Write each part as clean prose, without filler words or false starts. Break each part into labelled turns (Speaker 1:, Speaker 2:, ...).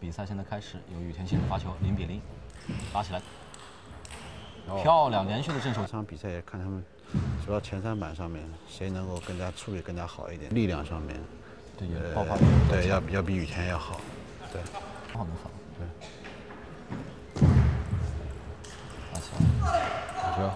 Speaker 1: 比赛现在开始，由羽田新人发球，0比0，打起来，漂亮，连续的正手。
Speaker 2: 这场比赛也看他们，主要前3板上面谁能够更加处理更加好一点，力量上面，
Speaker 1: 对，爆发力，
Speaker 2: 对，要比羽田要好，对，
Speaker 1: 好能防，
Speaker 2: 对，
Speaker 1: 打起来，好球。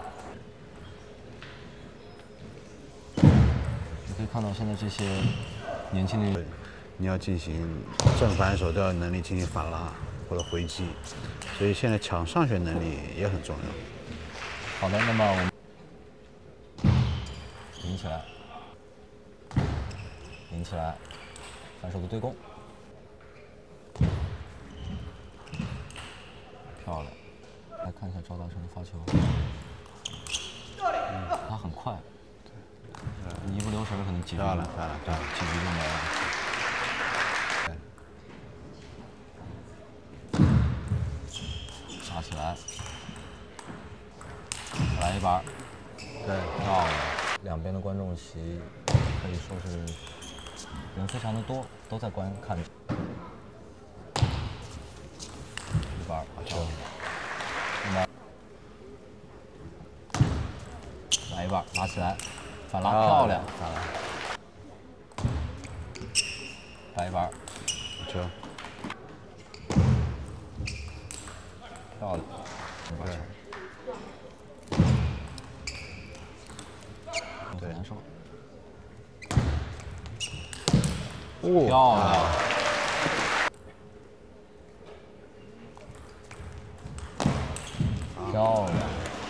Speaker 1: 你可以看到现在这些年轻的，
Speaker 2: 你要进行正反手都要有能力进行反拉或者回击，所以现在抢上旋能力也很重要。
Speaker 1: 好的，那么我们顶起来，顶起来，反手的对攻，漂亮。来看一下赵大成的发球，他很快，一不留神可能几局
Speaker 2: 漂亮，
Speaker 1: 对，几局就没了。打起来，来一板，对，漂亮。两边的观众席可以说是人非常的多，都在观看。一板把球，那么来一板，拿起来，反拉漂亮，反拉，来一板，
Speaker 2: 球，
Speaker 1: 漂亮，
Speaker 2: 对。
Speaker 1: 对，难受。
Speaker 2: 哦，
Speaker 1: 漂亮，漂亮。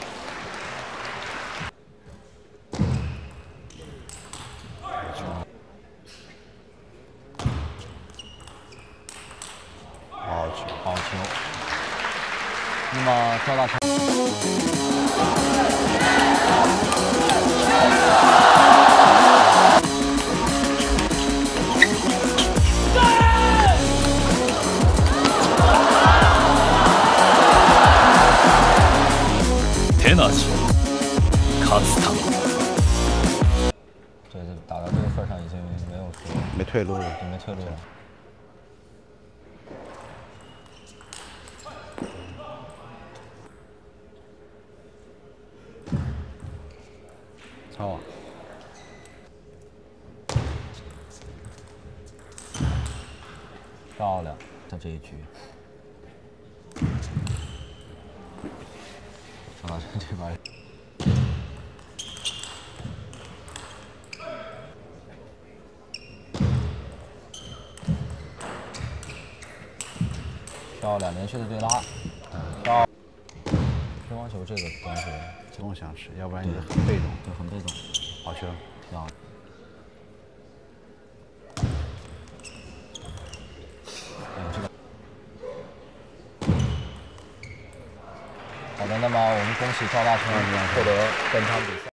Speaker 2: 好球，
Speaker 1: 好球。那么赵大成。对，打到这个份上已经没有说
Speaker 2: 没退路了，
Speaker 1: 没退路了。
Speaker 2: 超网，
Speaker 1: 漂亮，在这一局。赵大成这边。漂亮，连续的对拉，漂。乒乓球这个东西，
Speaker 2: 共享式，要不然你就很被动，
Speaker 1: 对，很被动。
Speaker 2: 好球，
Speaker 1: 漂亮。这个。好的，那么我们恭喜赵大成获得本场比赛。